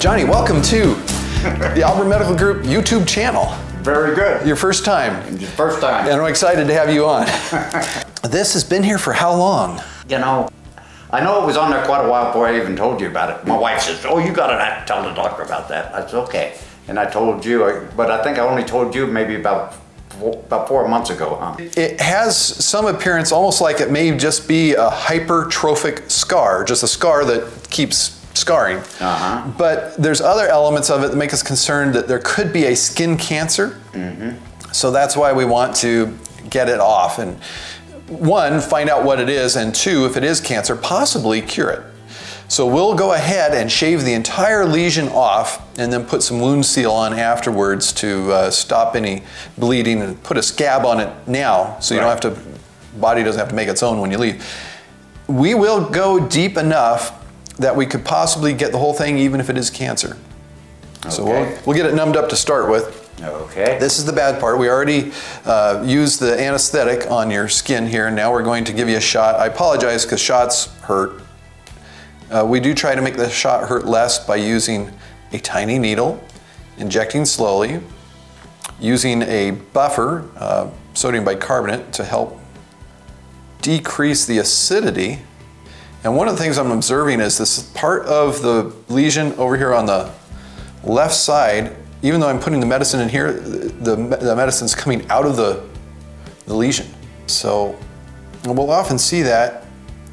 Johnny, welcome to the Auburn Medical Group YouTube channel. Very good. Your first time. First time. And I'm excited to have you on. This has been here for how long? You know, I know it was on there quite a while before I even told you about it. My wife says, oh, you got to tell the doctor about that. I said, okay. And I told you, but I think I only told you maybe about 4 months ago, huh? It has some appearance almost like it may just be a hypertrophic scar, just a scar that keeps scarring. But there's other elements of it that make us concerned that there could be a skin cancer. So that's why we want to get it off. And one, find out what it is, and two, if it is cancer, possibly cure it. So we'll go ahead and shave the entire lesion off and then put some wound seal on afterwards to stop any bleeding, and put a scab on it now so you don't have to, body doesn't have to make its own when you leave. We will go deep enough that we could possibly get the whole thing even if it is cancer. So we'll get it numbed up to start with. Okay. This is the bad part. We already used the anesthetic on your skin here, and now we're going to give you a shot. I apologize because shots hurt. We do try to make the shot hurt less by using a tiny needle, injecting slowly, using a buffer, sodium bicarbonate, to help decrease the acidity. And one of the things I'm observing is this part of the lesion over here on the left side, even though I'm putting the medicine in here, the medicine's coming out of the lesion. So we'll often see that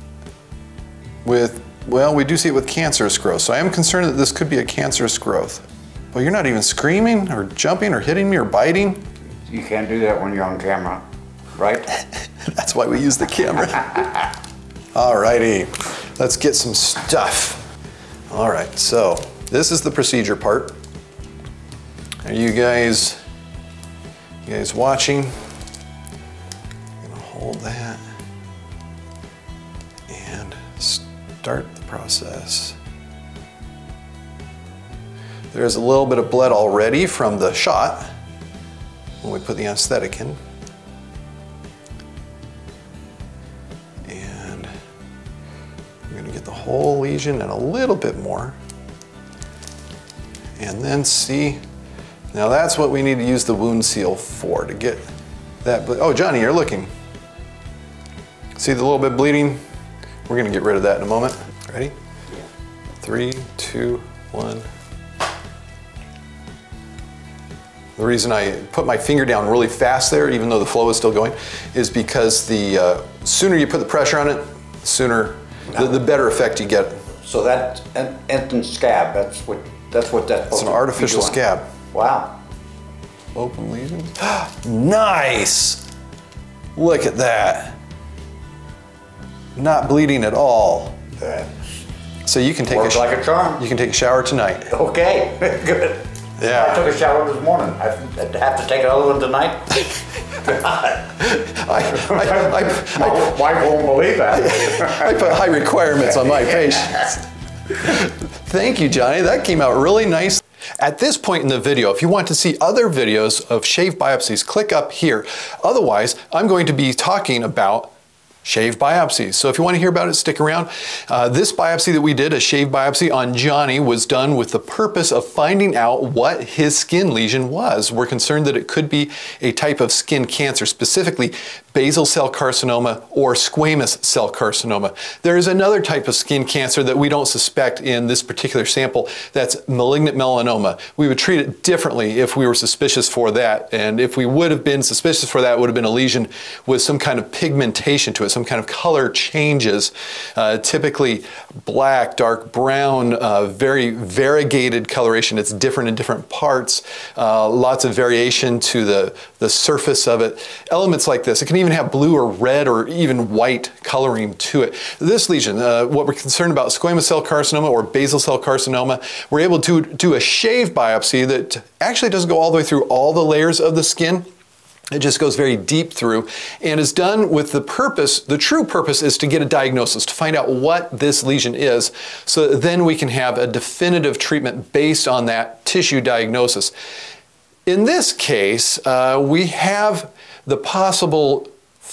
with, well, we do see it with cancerous growth. So I am concerned that this could be a cancerous growth. Well, you're not even screaming or jumping or hitting me or biting. You can't do that when you're on camera, right? That's why we use the camera. Alrighty, let's get some stuff. All right, so this is the procedure part. Are you guys watching? I'm gonna hold that and start the process. There's a little bit of blood already from the shot when we put the anesthetic in. Get the whole lesion and a little bit more, and then see, now that's what we need to use the wound seal for, to get that. Oh, Johnny, you're looking. See the little bit bleeding? We're gonna get rid of that in a moment. Ready? Yeah. 3, 2, 1. The reason I put my finger down really fast there, even though the flow is still going, is because the sooner you put the pressure on it, the sooner the better effect you get. So that instant scab, that's what It's an artificial scab. Wow. Open lesion. Nice! Look at that. Not bleeding at all. So you can take like a charm. You can take a shower tonight. Okay, good. Yeah. I took a shower this morning. I have to take another one tonight. My wife won't believe that. I put high requirements on my patients. Thank you, Johnny. That came out really nice. At this point in the video, if you want to see other videos of shave biopsies, click up here. Otherwise, I'm going to be talking about shave biopsies. So if you want to hear about it, stick around. This biopsy that we did, a shave biopsy on Johnny, was done with the purpose of finding out what his skin lesion was. We're concerned that it could be a type of skin cancer, specifically basal cell carcinoma or squamous cell carcinoma. There is another type of skin cancer that we don't suspect in this particular sample. That's malignant melanoma. We would treat it differently if we were suspicious for that. And if we would have been suspicious for that, it would have been a lesion with some kind of pigmentation to it, some kind of color changes, typically black, dark brown, very variegated coloration. It's different in different parts, lots of variation to the surface of it. Elements like this, it can even have blue or red or even white coloring to it. This lesion, what we're concerned about, squamous cell carcinoma or basal cell carcinoma, we're able to do a shave biopsy that actually doesn't go all the way through all the layers of the skin. It just goes very deep through and is done with the purpose, the true purpose is to get a diagnosis, to find out what this lesion is, so that then we can have a definitive treatment based on that tissue diagnosis. In this case, we have the possible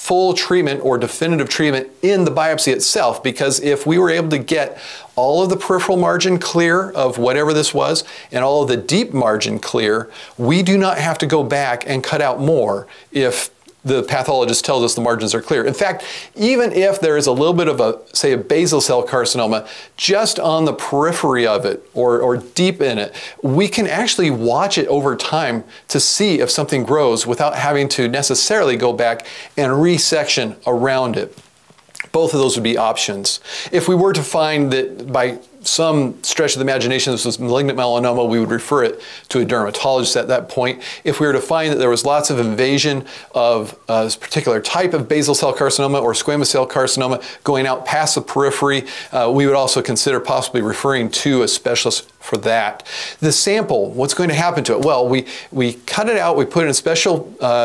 full treatment or definitive treatment in the biopsy itself, because if we were able to get all of the peripheral margin clear of whatever this was and all of the deep margin clear, we do not have to go back and cut out more if the pathologist tells us the margins are clear. In fact, even if there is a little bit of a, say, a basal cell carcinoma just on the periphery of it or deep in it, we can actually watch it over time to see if something grows without having to necessarily go back and resection around it. Both of those would be options. If we were to find that by some stretch of the imagination this was malignant melanoma, we would refer it to a dermatologist at that point. If we were to find that there was lots of invasion of a particular type of basal cell carcinoma or squamous cell carcinoma going out past the periphery, we would also consider possibly referring to a specialist for that. The sample, what's going to happen to it? Well, we cut it out, we put it in a special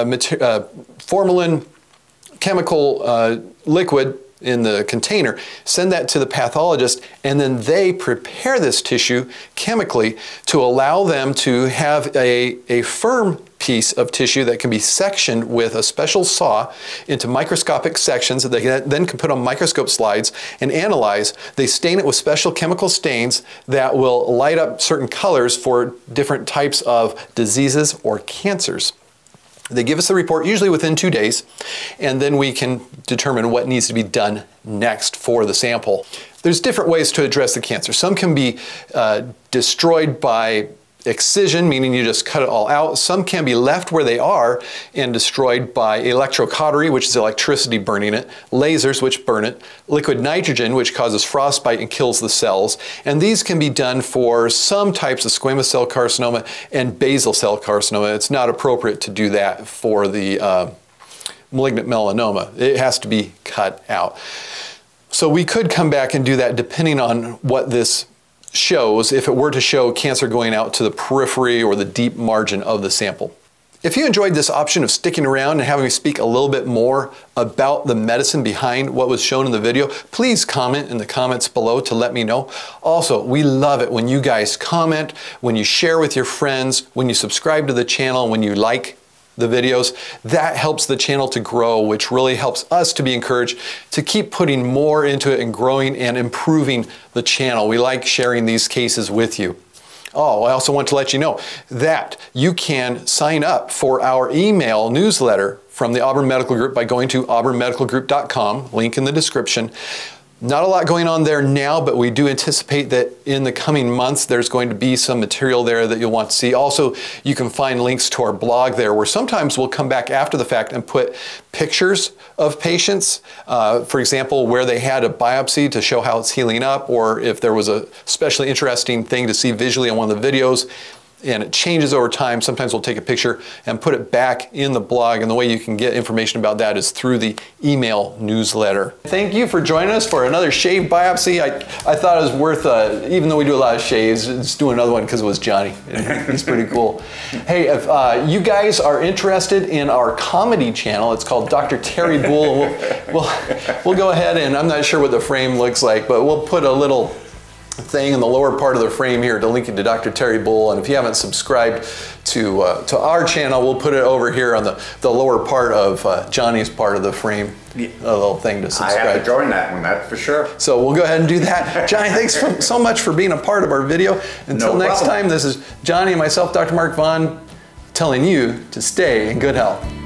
formalin chemical liquid in the container, send that to the pathologist, and then they prepare this tissue chemically to allow them to have a firm piece of tissue that can be sectioned with a special saw into microscopic sections that they then can put on microscope slides and analyze. They stain it with special chemical stains that will light up certain colors for different types of diseases or cancers. They give us the report usually within 2 days, and then we can determine what needs to be done next for the sample. There's different ways to address the cancer. Some can be destroyed by excision, meaning you just cut it all out. Some can be left where they are and destroyed by electrocautery, which is electricity burning it, lasers, which burn it, liquid nitrogen, which causes frostbite and kills the cells. And these can be done for some types of squamous cell carcinoma and basal cell carcinoma. It's not appropriate to do that for the malignant melanoma. It has to be cut out. So we could come back and do that depending on what this shows, if it were to show cancer going out to the periphery or the deep margin of the sample. If you enjoyed this option of sticking around and having me speak a little bit more about the medicine behind what was shown in the video, please comment in the comments below to let me know. Also, we love it when you guys comment, when you share with your friends, when you subscribe to the channel, when you like the videos. That helps the channel to grow, which really helps us to be encouraged to keep putting more into it and growing and improving the channel. We like sharing these cases with you. Oh, I also want to let you know that you can sign up for our email newsletter from the Auburn Medical Group by going to auburnmedicalgroup.com, link in the description. Not a lot going on there now, but we do anticipate that in the coming months there's going to be some material there that you'll want to see. Also, you can find links to our blog there, where sometimes we'll come back after the fact and put pictures of patients, for example, where they had a biopsy to show how it's healing up, or if there was a especially interesting thing to see visually on one of the videos and it changes over time. Sometimes we'll take a picture and put it back in the blog, and the way you can get information about that is through the email newsletter. Thank you for joining us for another shave biopsy. I thought it was worth, even though we do a lot of shaves, just do another one because it was Johnny. He's pretty cool. Hey, if you guys are interested in our comedy channel, it's called Dr. Terry Bull. We'll go ahead, and I'm not sure what the frame looks like, but we'll put a little thing in the lower part of the frame here to link you to Dr. Terry Bull. And if you haven't subscribed to our channel, we'll put it over here on the lower part of Johnny's part of the frame, a little thing to subscribe. I have to join that one, that's for sure. So we'll go ahead and do that. Johnny, thanks so much for being a part of our video. Until next time, this is Johnny and myself, Dr. Mark Vaughn, telling you to stay in good health.